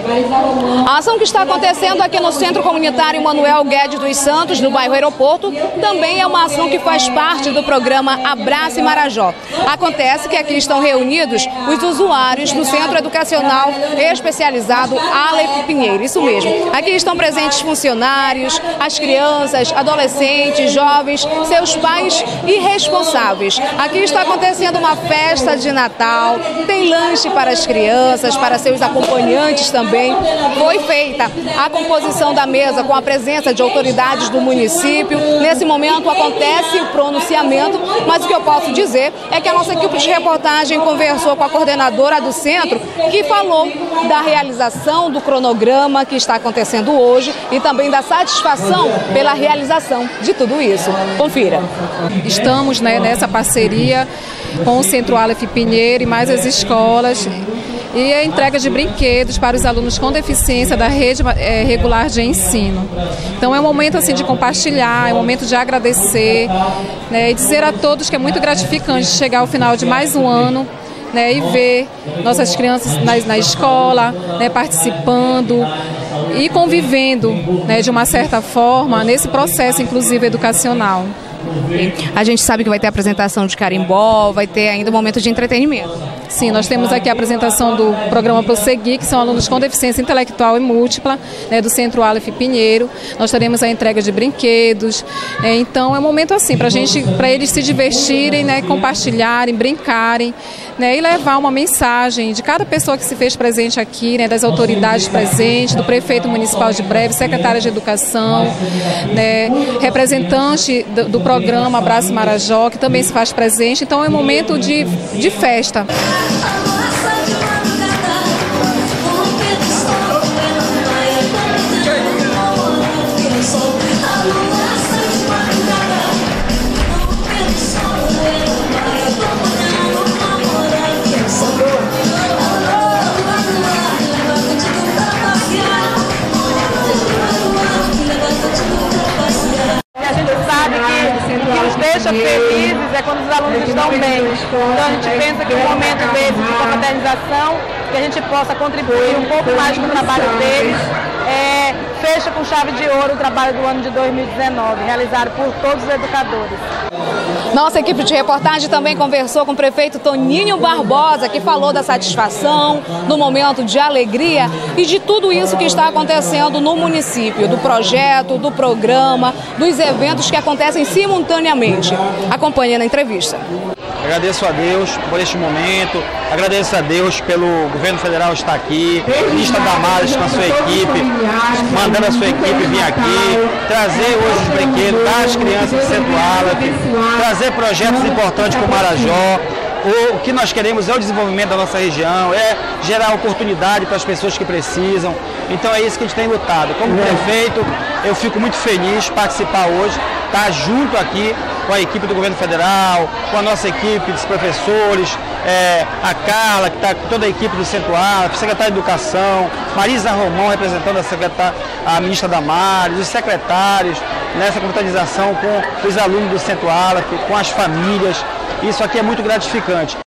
A ação que está acontecendo aqui no Centro Comunitário Manuel Guedes dos Santos, no bairro Aeroporto, também é uma ação que faz parte do programa Abrace Marajó. Acontece que aqui estão reunidos os usuários do Centro Educacional Especializado Aleph Pinheiro, isso mesmo. Aqui estão presentes funcionários, as crianças, adolescentes, jovens, seus pais e responsáveis. Aqui está acontecendo uma festa de Natal, tem lanche para as crianças, para seus acompanhantes também. Foi feita a composição da mesa com a presença de autoridades do município. Nesse momento acontece o pronunciamento, mas o que eu posso dizer é que a nossa equipe de reportagem conversou com a coordenadora do centro, que falou da realização do cronograma que está acontecendo hoje e também da satisfação pela realização de tudo isso. Confira. Estamos nessa parceria com o Centro Aleph Pinheiro e mais as escolas e a entrega de brinquedos para os alunos com deficiência da rede regular de ensino. Então é um momento assim de compartilhar, é um momento de agradecer, né, e dizer a todos que é muito gratificante chegar ao final de mais um ano, né, e ver nossas crianças na escola, né, participando e convivendo, né, de uma certa forma nesse processo inclusive educacional. A gente sabe que vai ter apresentação de carimbó, vai ter ainda um momento de entretenimento. Sim, nós temos aqui a apresentação do programa Prosseguir, que são alunos com deficiência intelectual e múltipla, né, do Centro Aleph Pinheiro. Nós teremos a entrega de brinquedos. Então é um momento assim para eles se divertirem, né, compartilharem, brincarem, né, e levar uma mensagem de cada pessoa que se fez presente aqui, né, das autoridades presentes, do prefeito municipal de Breves, secretária de Educação, né, representante do programa Abrace Marajó, que também se faz presente. Então é um momento de festa. A gente sabe que o que nos deixa felizes é quando os alunos estão bem. Então a gente pensa que um momento desse de confraternização, que a gente possa contribuir um pouco mais com o trabalho deles, fecha com chave de ouro o trabalho do ano de 2019, realizado por todos os educadores. Nossa equipe de reportagem também conversou com o prefeito Toninho Barbosa, que falou da satisfação, do momento de alegria e de tudo isso que está acontecendo no município, do projeto, do programa, dos eventos que acontecem simultaneamente. Acompanhe na entrevista. Agradeço a Deus por este momento, agradeço a Deus pelo governo federal estar aqui, ministra Damares com a sua equipe, mandando a sua equipe vir aqui, trazer hoje os brinquedos das crianças do Centro Aleph, trazer projetos importantes para o Marajó. O que nós queremos é o desenvolvimento da nossa região, é gerar oportunidade para as pessoas que precisam. Então é isso que a gente tem lutado. Como prefeito, eu fico muito feliz de participar hoje, estar junto aqui com a equipe do governo federal, com a nossa equipe dos professores, a Carla, que está com toda a equipe do Centro Aleph, secretária de Educação, Marisa Romão representando a ministra Damares, os secretários, nessa confraternização com os alunos do Centro Aleph, com as famílias. Isso aqui é muito gratificante.